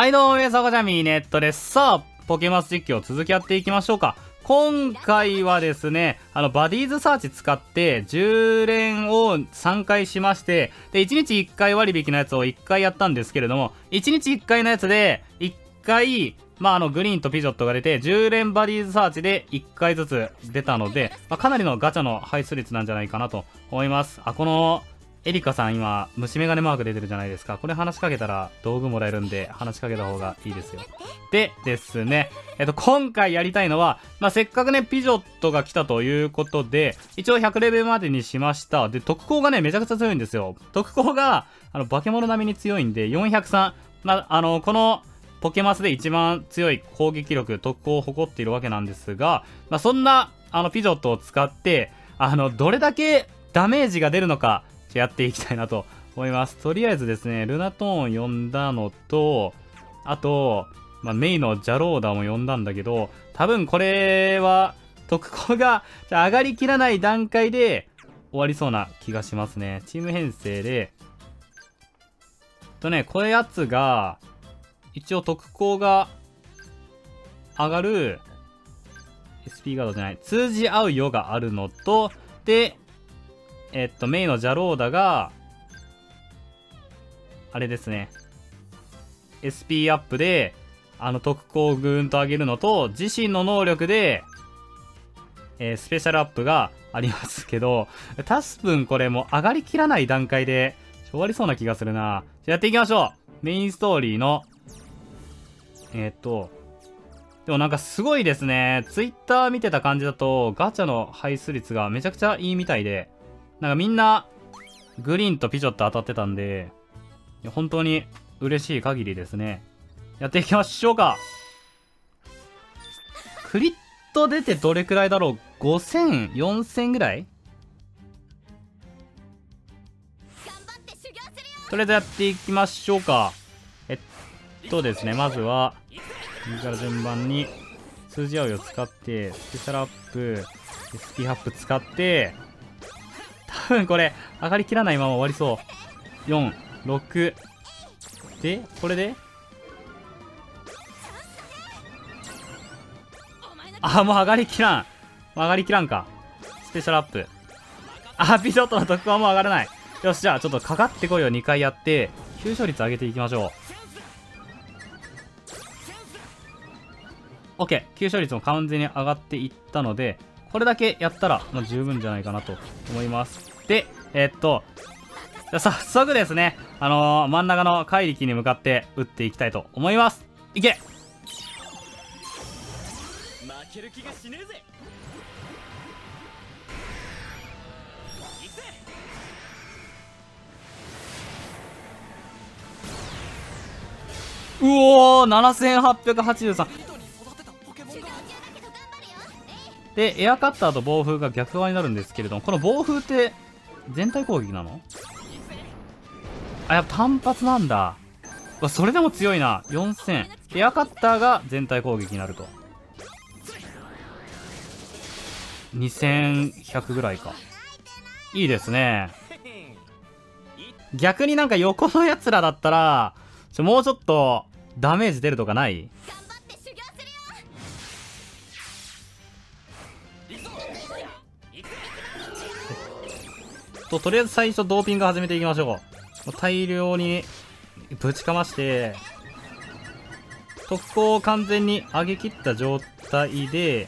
はいどうも皆さん、こちらミーネットです。さあ、ポケマス実況続きやっていきましょうか。今回はですね、バディーズサーチ使って10連を3回しまして、で、1日1回割引のやつを1回やったんですけれども、1日1回のやつで、1回、グリーンとピジョットが出て、10連バディーズサーチで1回ずつ出たので、かなりのガチャの排出率なんじゃないかなと思います。この、エリカさん今、虫眼鏡マーク出てるじゃないですか。これ話しかけたら道具もらえるんで、話しかけた方がいいですよ。でですね、今回やりたいのは、せっかくね、ピジョットが来たということで、一応100レベルまでにしました。で、特攻がね、めちゃくちゃ強いんですよ。特攻が、化け物並みに強いんで、403。この、ポケマスで一番強い攻撃力、特攻を誇っているわけなんですが、そんな、ピジョットを使って、どれだけダメージが出るのか、やっていきたいなと思います。とりあえずですね、ルナトーン呼んだのと、あと、メイのジャローダも呼んだんだけど、多分これは、特攻が上がりきらない段階で終わりそうな気がしますね。チーム編成で、これやつが、一応特攻が上がる、SP ガードじゃない、通じ合うよがあるのと、で、メイのジャローダが、あれですね。SP アップで、特攻をぐーんと上げるのと、自身の能力で、スペシャルアップがありますけど、タスプンこれもう上がりきらない段階で、終わりそうな気がするな。じゃあやっていきましょう。メインストーリーの、でもなんかすごいですね。ツイッター見てた感じだと、ガチャの排出率がめちゃくちゃいいみたいで、なんかみんな、グリーンとピジョット当たってたんで、本当に嬉しい限りですね。やっていきましょうか。クリット出てどれくらいだろう ?5000、4000ぐらい？とりあえずやっていきましょうか。ですね、まずは、右から順番に、数字合うを使って、スペシャルアップ、SP アップ使って、多分これ、上がりきらないまま終わりそう。4、6。で、これでもう上がりきらん。上がりきらんか。スペシャルアップ。ピジョットの特攻はもう上がらない。よし、じゃあちょっとかかってこいを2回やって、急勝率上げていきましょう。OK。急勝率も完全に上がっていったので、これだけやったら、十分じゃないかなと思います。で、じゃ早速ですね、真ん中の怪力に向かって打っていきたいと思います。いけ！負ける気がしねえぜ。うおー 7883。で、エアカッターと暴風が逆側になるんですけれども、この暴風って全体攻撃なの？やっぱ単発なんだ。それでも強いな。4000。エアカッターが全体攻撃になると。2100ぐらいか。いいですね。逆になんか横のやつらだったら、もうちょっとダメージ出るとかない？とりあえず最初ドーピング始めていきましょう。大量にぶちかまして、特攻を完全に上げ切った状態で、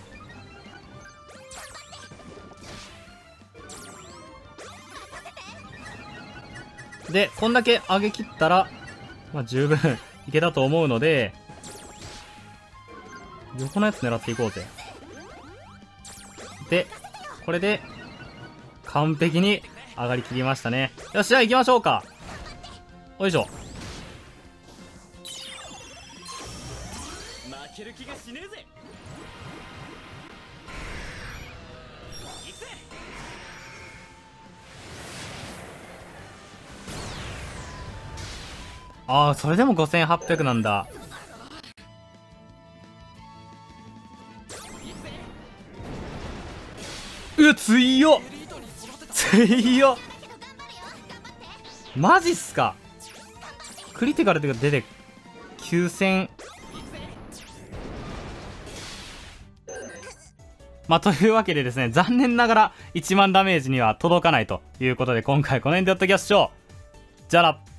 こんだけ上げ切ったら、十分いけたと思うので、横のやつ狙っていこうぜ。で、これで、完璧に上がりきりましたね。よし、じゃあ行きましょうか。よいしょ。負ける気がしねえぜ。それでも5800なんだ。強っ強っ。マジっすか。クリティカルが出て 9000。まあ、というわけでですね、残念ながら1万ダメージには届かないということで、今回この辺でやっときましょう。じゃあな。